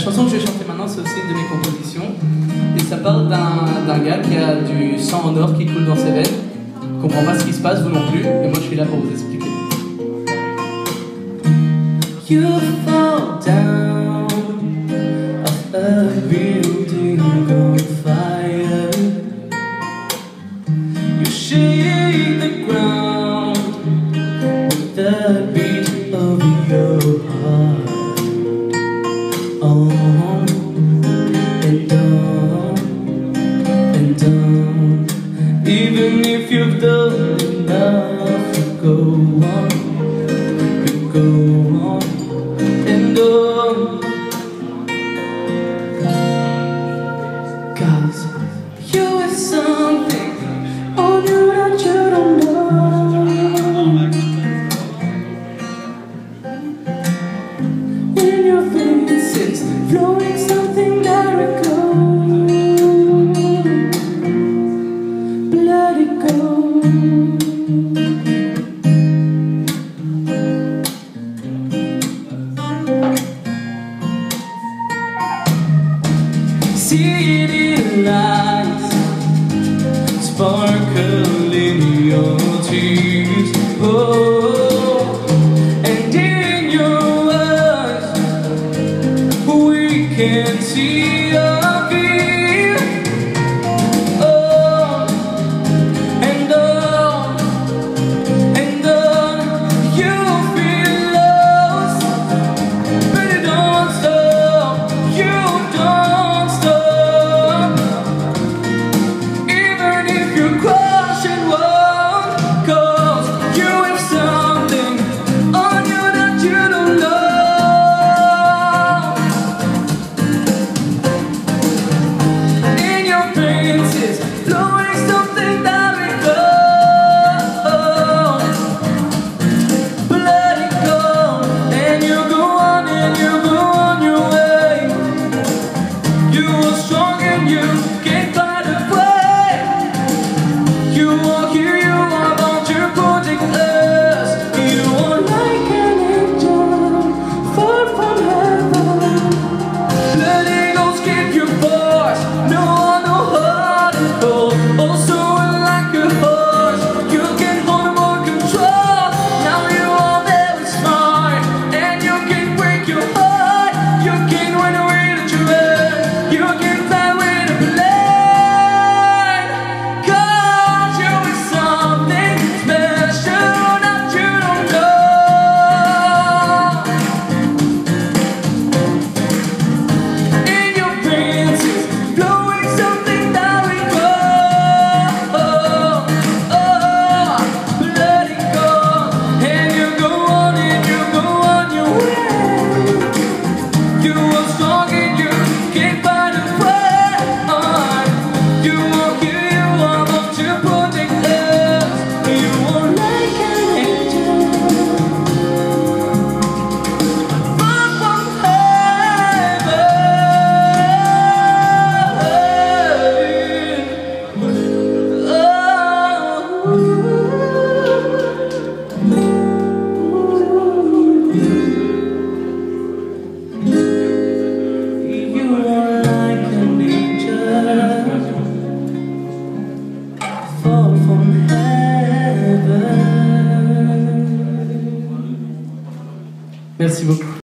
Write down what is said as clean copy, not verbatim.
chanson que je vais chanter maintenant, c'est aussi une de mes compositions. Et ça parle d'un gars qui a du sang en or qui coule dans ses veines. Il comprend pas ce qui se passe, vous non plus. Et moi, je suis là pour vous expliquer. You fall down off a building on fire. You shake the ground with the beat of your heart. On and on and on. Even if you've done enough, you go on, you go on and on. 'Cause you have something on you that you don't know. In your face it's flowing something that we go. Let it go. City lights sparkle in your tears. Oh, and in your eyes we can see a fear. Oh, and on and on. You feel lost, but it don't stop. You don't stop. Even if you crash and walk, 'cause you have something on you that you don't know. In your veins is flowing something that we go. Let it go, and you go on and you go on your way. You are strong and you can't find a way. You are here, you are born to protect us. You are like an angel, far from heaven. Let eagles keep your voice. No one know how to hold. Also like a horse, you can hold more control. Now you are very smart, and you can break your heart. You can run away to dread. You can fly with a plane. 'Cause you are something special that you don't know. In your veins is flowing something that we go. Oh, let it go, and you go on and you go on your way. You are strong and you can't find a way. You are here, you are born to protect us. You are like an angel, far from heaven. You are like an angel, fall from heaven. Merci beaucoup.